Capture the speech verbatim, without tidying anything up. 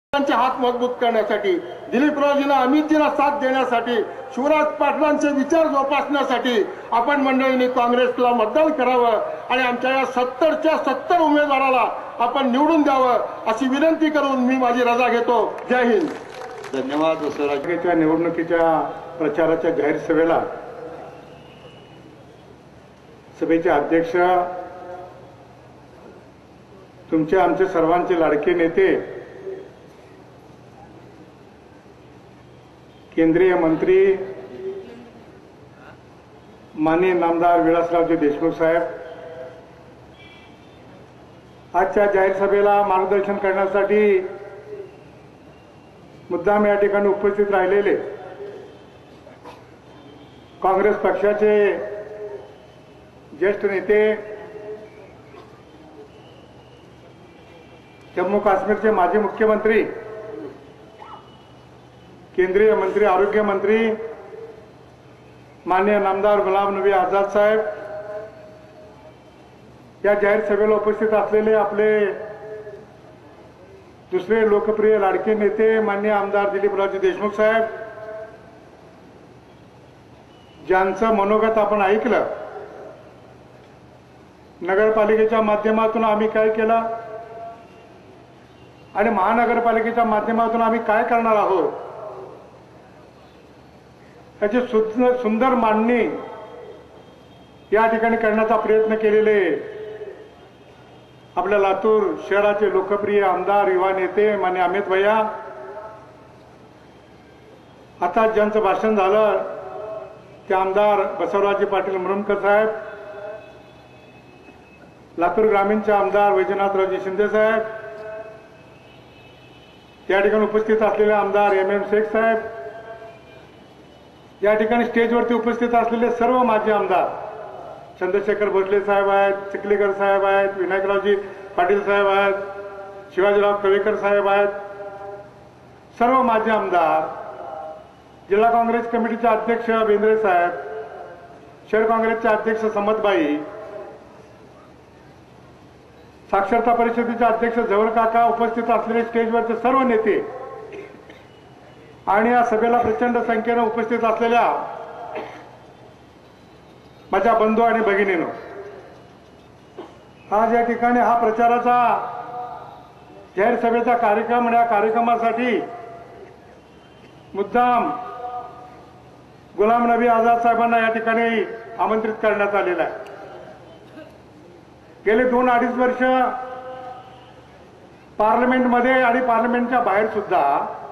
त्यांचे हात मजबूत करण्यासाठी, दिलीपरावजींना अमितजींना साथ देण्यासाठी, शिवराज पाटलांचे विचार जोपासण्यासाठी आपण मंडळींनी काँग्रेसला मतदान करावं आणि आमच्या या सत्तरच्या सत्तर उमेदवाराला आपण निवडून द्यावं अशी विनंती करून मी माझी रजा घेतो. जय हिंद. धन्यवाद. राज्याच्या निवडणुकीच्या प्रचाराच्या जाहीर सभेला सभेचे अध्यक्ष, तुमचे आमचे सर्वांचे लाडके नेते, केंद्रीय मंत्री माननीय नामदार विलासरावजी देशमुख साहेब, आजच्या जाहीर सभेला मार्गदर्शन करण्यासाठी मुद्दाम या ठिकाणी उपस्थित राहिलेले काँग्रेस पक्षाचे ज्येष्ठ नेते, जम्मू काश्मीरचे माजी मुख्यमंत्री, केंद्रीय मंत्री, आरोग्य मंत्री माननीय नामदार गुलाम नबी आझाद साहेब, या जाहीर सभेला उपस्थित असलेले आपले दुसरे लोकप्रिय लाडके नेते माननीय आमदार दिलीपरावजी देशमुख साहेब, ज्यांचं मनोगत आपण ऐकलं. नगरपालिकेच्या माध्यमातून आम्ही काय केलं आणि महानगरपालिकेच्या माध्यमातून आम्ही काय करणार आहोत याची सुंदर मांडणी या ठिकाणी करण्याचा प्रयत्न केलेले आपल्या लातूर शहराचे लोकप्रिय आमदार, युवा नेते माननीय अमित भैया, आता ज्यांचं भाषण झालं ते आमदार बसवराजी पाटील मुरुमकर साहेब, लातूर ग्रामीणचे आमदार वैजनाथरावजी शिंदे साहेब, या ठिकाणी उपस्थित असलेले आमदार एम एम शेख साहेब, या ठिकाणी स्टेजवरती उपस्थित असलेले सर्व माजी आमदार, चंद्रशेखर भोसले साहेब आहेत, चिखलीकर साहेब आहेत, विनायकरावजी पाटील साहेब आहेत, शिवाजीराव कवेकर साहेब आहेत, सर्व माजी आमदार, जिल्हा काँग्रेस कमिटीचे अध्यक्ष बेंद्रे साहेब, शहर काँग्रेसचे अध्यक्ष समतबाई, साक्षरता परिषदेचे अध्यक्ष झवर काका, उपस्थित असलेले स्टेजवरचे सर्व नेते आणि या सभेला प्रचंड संख्येने उपस्थित असलेल्या माझ्या बंधू आणि भगिनींनो, आज या ठिकाणी हा प्रचाराचा जाहीर सभेचा कार्यक्रम आणि या कार्यक्रमासाठी मुद्दाम गुलाम नबी आझाद साहेबांना या ठिकाणी आमंत्रित करण्यात आलेला आहे. गेले दोन अडीच वर्ष पार्लमेंटमध्ये आणि पार्लमेंटच्या बाहेर सुद्धा